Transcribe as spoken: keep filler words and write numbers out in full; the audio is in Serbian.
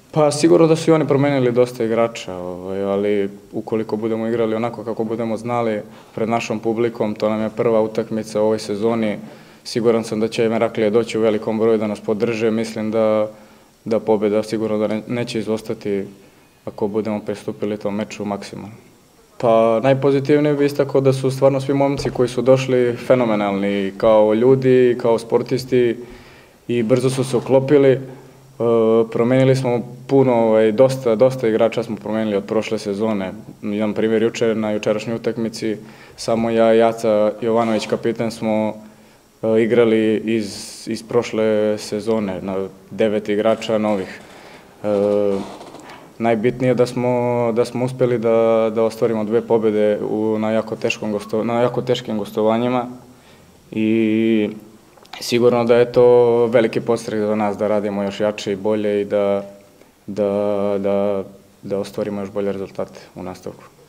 Pa sigurno da su i oni promenili dosta igrača, ovaj, ali ukoliko budemo igrali onako kako budemo znali pred našom publikom, to nam je prva utakmica u ovoj sezoni, siguran sam da će Meraklija doći u velikom broju da nas podrže, mislim da, da pobjeda sigurno da ne, neće izostati ako budemo pristupili tom meču maksimalno. Pa najpozitivnije bi istakao da su stvarno svi momci koji su došli fenomenalni kao ljudi, kao sportisti i brzo su se uklopili. Promenili smo puno, dosta, dosta igrača smo promenili od prošle sezone. Jedan primjer jučer, na jučerašnjoj utakmici, samo ja i Jaca Jovanović, kapitan, smo igrali iz, iz prošle sezone, na devet igrača novih. E, najbitnije je da smo, da smo uspjeli da, da ostvarimo dve pobjede u, na, jako teškom gosto, na jako teškim gostovanjima i sigurno da je to veliki podstrek za nas da radimo još jače i bolje i da, da, da, da ostvarimo još bolje rezultate u nastavku.